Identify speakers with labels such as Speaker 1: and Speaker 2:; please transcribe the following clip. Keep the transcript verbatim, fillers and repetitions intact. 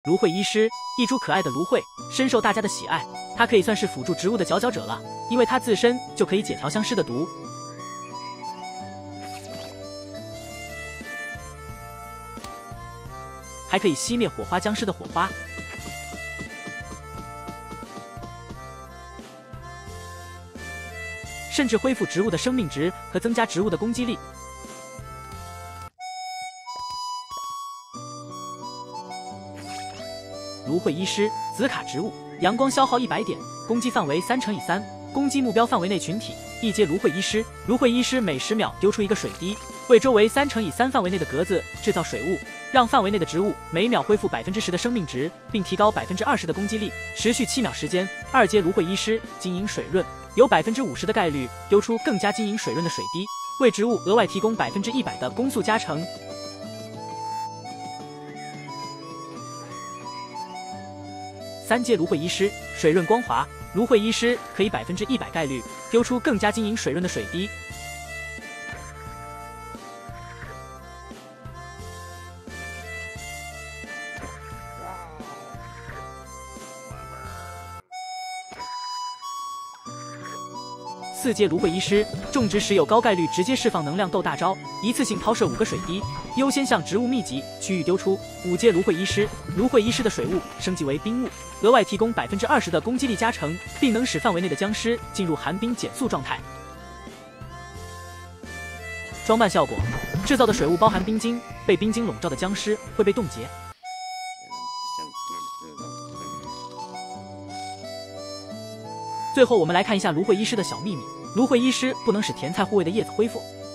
Speaker 1: 芦荟医师，一株可爱的芦荟，深受大家的喜爱。它可以算是辅助植物的佼佼者了，因为它自身就可以解调相尸的毒。还可以熄灭火花僵尸的火花。甚至恢复植物的生命值和增加植物的攻击力。芦荟医师，紫卡植物，阳光消耗一百点，攻击范围三乘以三，攻击目标范围内群体。一阶芦荟医师，芦荟医师每十秒丢出一个水滴，为周围三乘以三范围内的格子制造水雾，让范围内的植物每秒恢复百分之十的生命值，并提高百分之二十的攻击力，持续七秒时间。二阶芦荟医师，晶莹水润，有百分之五十的概率丢出更加晶莹水润的水滴，为植物额外提供百分之一百的攻速加成。三阶芦荟医师，水润光滑，芦荟医师可以百分之一百概率丢出更加晶莹水润的水滴。四阶芦荟医师，种植时有高概率直接释放能量斗大招，一次性抛射五个水滴，优先向植物密集区域丢出。五阶芦荟医师，芦荟医师的水雾升级为冰雾，额外提供百分之二十的攻击力加成，并能使范围内的僵尸进入寒冰减速状态。装扮效果，制造的水雾包含冰晶，被冰晶笼罩的僵尸会被冻结。最后，我们来看一下芦荟医师的小秘密。芦荟医师不能使甜菜护卫的叶子恢复，